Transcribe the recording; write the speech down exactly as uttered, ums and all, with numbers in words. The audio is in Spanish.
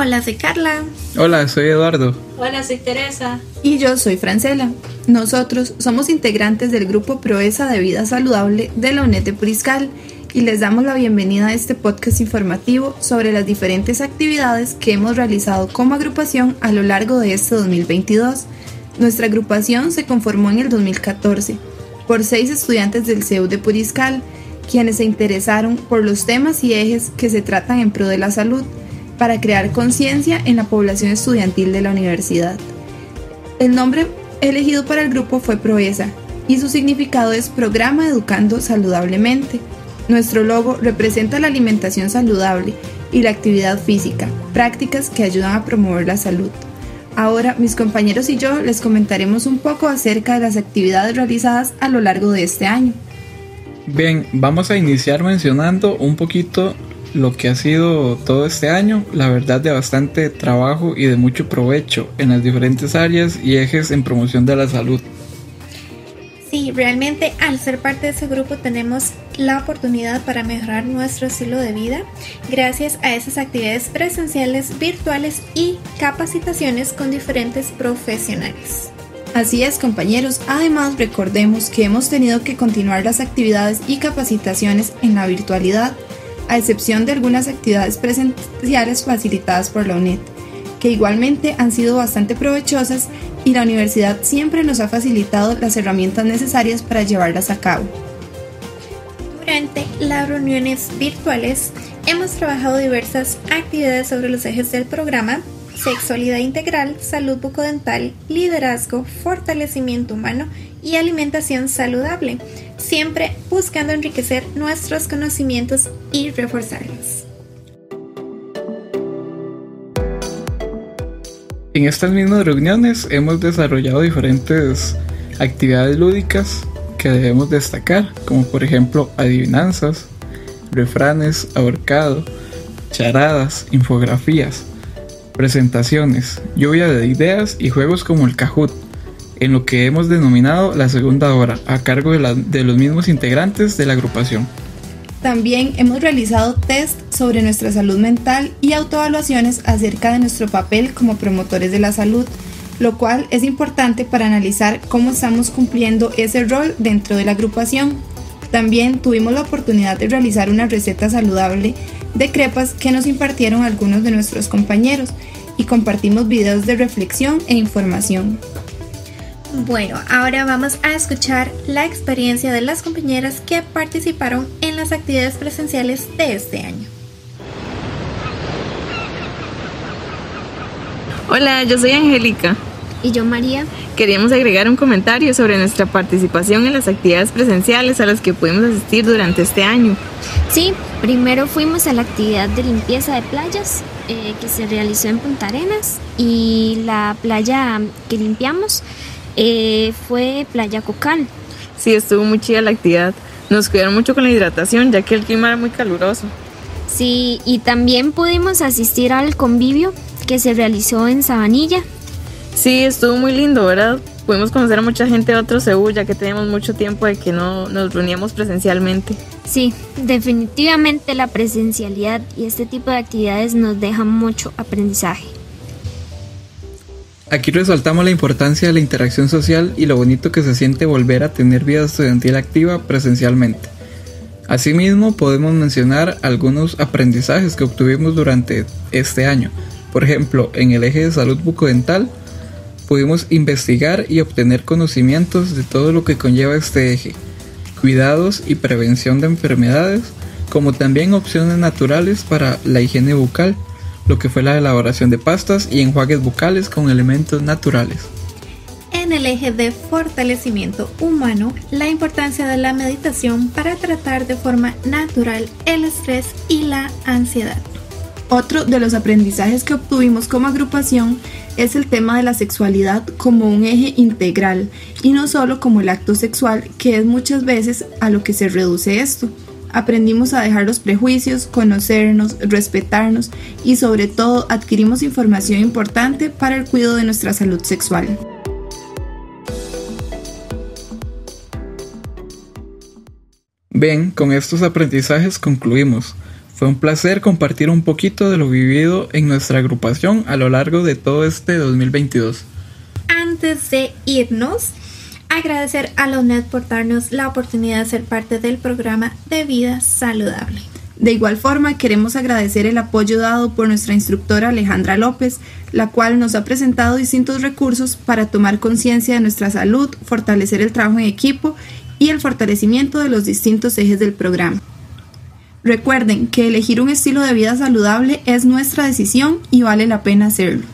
Hola, soy Carla. Hola, soy Eduardo. Hola, soy Teresa. Y yo soy Francela. Nosotros somos integrantes del grupo Proeza de Vida Saludable de la UNED de Puriscal y les damos la bienvenida a este podcast informativo sobre las diferentes actividades que hemos realizado como agrupación a lo largo de este dos mil veintidós. Nuestra agrupación se conformó en el dos mil catorce por seis estudiantes del C E U de Puriscal, quienes se interesaron por los temas y ejes que se tratan en pro de la salud, para crear conciencia en la población estudiantil de la universidad. El nombre elegido para el grupo fue Proeza y su significado es Programa Educando Saludablemente. Nuestro logo representa la alimentación saludable y la actividad física, prácticas que ayudan a promover la salud. Ahora mis compañeros y yo les comentaremos un poco acerca de las actividades realizadas a lo largo de este año. Bien, vamos a iniciar mencionando un poquito lo que ha sido todo este año, la verdad de bastante trabajo y de mucho provecho en las diferentes áreas y ejes en promoción de la salud. Sí, realmente al ser parte de ese grupo tenemos la oportunidad para mejorar nuestro estilo de vida gracias a esas actividades presenciales, virtuales y capacitaciones con diferentes profesionales. Así es, compañeros. Además, recordemos que hemos tenido que continuar las actividades y capacitaciones en la virtualidad, a excepción de algunas actividades presenciales facilitadas por la UNED, que igualmente han sido bastante provechosas y la universidad siempre nos ha facilitado las herramientas necesarias para llevarlas a cabo. Durante las reuniones virtuales hemos trabajado diversas actividades sobre los ejes del programa: sexualidad integral, salud bucodental, liderazgo, fortalecimiento humano y alimentación saludable, siempre buscando enriquecer nuestros conocimientos y reforzarlos. En estas mismas reuniones hemos desarrollado diferentes actividades lúdicas que debemos destacar, como por ejemplo adivinanzas, refranes, ahorcado, charadas, infografías, presentaciones, lluvia de ideas y juegos como el Kahoot, en lo que hemos denominado la segunda hora, a cargo de, la, de los mismos integrantes de la agrupación. También hemos realizado test sobre nuestra salud mental y autoevaluaciones acerca de nuestro papel como promotores de la salud, lo cual es importante para analizar cómo estamos cumpliendo ese rol dentro de la agrupación. También tuvimos la oportunidad de realizar una receta saludable de crepas que nos impartieron algunos de nuestros compañeros y compartimos videos de reflexión e información. Bueno, ahora vamos a escuchar la experiencia de las compañeras que participaron en las actividades presenciales de este año. Hola, yo soy Angélica. Y yo, María. Queríamos agregar un comentario sobre nuestra participación en las actividades presenciales a las que pudimos asistir durante este año. Sí, primero fuimos a la actividad de limpieza de playas eh, que se realizó en Punta Arenas, y la playa que limpiamos eh, fue Playa Cocal. Sí, estuvo muy chida la actividad. Nos cuidaron mucho con la hidratación, ya que el clima era muy caluroso. Sí, y también pudimos asistir al convivio que se realizó en Sabanilla. Sí, estuvo muy lindo, ¿verdad? Pudimos conocer a mucha gente de otro C E U, ya que teníamos mucho tiempo de que no nos reuníamos presencialmente. Sí, definitivamente la presencialidad y este tipo de actividades nos dejan mucho aprendizaje. Aquí resaltamos la importancia de la interacción social y lo bonito que se siente volver a tener vida estudiantil activa presencialmente. Asimismo, podemos mencionar algunos aprendizajes que obtuvimos durante este año. Por ejemplo, en el eje de salud bucodental, pudimos investigar y obtener conocimientos de todo lo que conlleva este eje, cuidados y prevención de enfermedades, como también opciones naturales para la higiene bucal, lo que fue la elaboración de pastas y enjuagues bucales con elementos naturales. En el eje de fortalecimiento humano, la importancia de la meditación para tratar de forma natural el estrés y la ansiedad. Otro de los aprendizajes que obtuvimos como agrupación es el tema de la sexualidad como un eje integral y no solo como el acto sexual, que es muchas veces a lo que se reduce esto. Aprendimos a dejar los prejuicios, conocernos, respetarnos y sobre todo adquirimos información importante para el cuidado de nuestra salud sexual. Bien, con estos aprendizajes concluimos. Fue un placer compartir un poquito de lo vivido en nuestra agrupación a lo largo de todo este dos mil veintidós. Antes de irnos, agradecer a la U N E D por darnos la oportunidad de ser parte del programa de vida saludable. De igual forma, queremos agradecer el apoyo dado por nuestra instructora Alejandra López, la cual nos ha presentado distintos recursos para tomar conciencia de nuestra salud, fortalecer el trabajo en equipo y el fortalecimiento de los distintos ejes del programa. Recuerden que elegir un estilo de vida saludable es nuestra decisión y vale la pena hacerlo.